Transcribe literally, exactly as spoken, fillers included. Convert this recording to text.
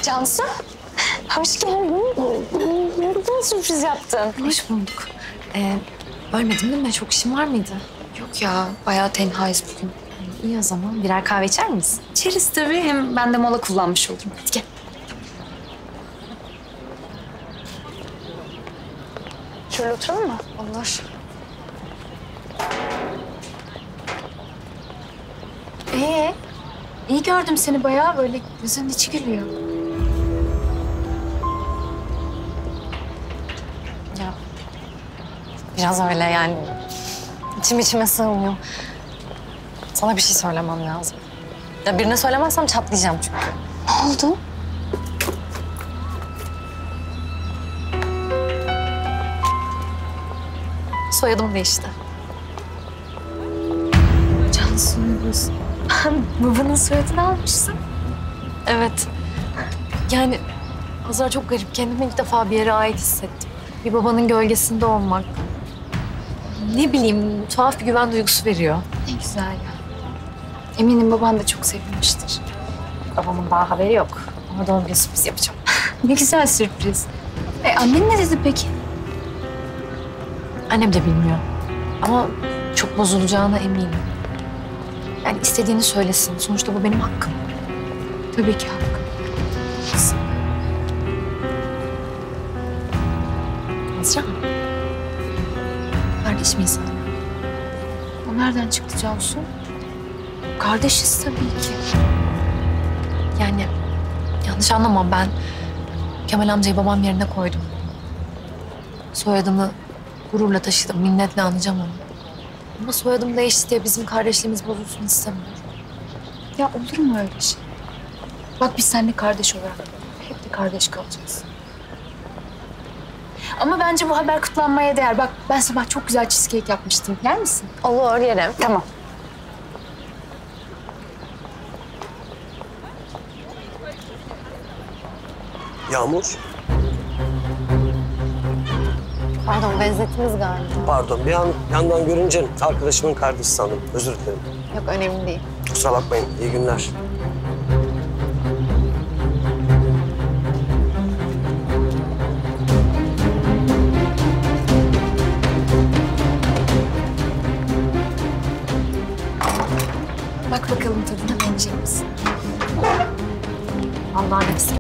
Cansu, hoş geldin. Nereden sürpriz yaptın? Hoş bulduk. Ee, bölmedim değil mi? Çok işin var mıydı? Yok ya, bayağı tenhayız bugün. İyi o zaman. Birer kahve içer miyiz? İçeriz tabii, hem ben de mola kullanmış olurum. Hadi gel. Şöyle oturalım mı? Olur. Ee, iyi gördüm seni bayağı, böyle gözünün içi gülüyor. Ya biraz öyle yani. İçim içime sığmıyor. Sana bir şey söylemem lazım. Ya birine söylemezsem çatlayacağım çünkü. Ne oldu? Soyadım değişti. Cansu Yıldız. Babanın soyadını almışsın. Evet. Yani Azra çok garip. Kendimi ilk defa bir yere ait hissettim. Bir babanın gölgesinde olmak. Ne bileyim, tuhaf bir güven duygusu veriyor. Ne güzel ya. Eminim baban da çok sevinmiştir. Babamın daha haberi yok. Ama doğum günü sürpriz yapacağım. Ne güzel sürpriz. E, annen ne dedi peki? Annem de bilmiyor. Ama çok bozulacağına eminim. Yani istediğini söylesin. Sonuçta bu benim hakkım. Tabii ki hakkı. Azra. Kardeş miyiz hala? O nereden çıktı Cansu? Kardeşiz tabii ki. Yani yanlış anlamam, ben Kemal amcayı babam yerine koydum. Soyadımı gururla taşıdım, minnetle anacağım onu. Ama soyadım değişti diye bizim kardeşliğimiz bozulsun istemiyorum. Ya olur mu öyle şey? Bak biz seninle kardeş olarak hep de kardeş kalacağız. Ama bence bu haber kutlanmaya değer. Bak ben sabah çok güzel cheesecake yapmıştım. Yer misin? Olur, yerim. Tamam. Yağmur, Pardon, benzettiniz galiba. pardon. Bir an yandan görünce arkadaşımın kardeşi sandım. Özür dilerim. Yok, önemli değil. Kusura bakmayın. İyi günler. Bak bakalım tadına beğenecek misin? Allah'ın hepsi.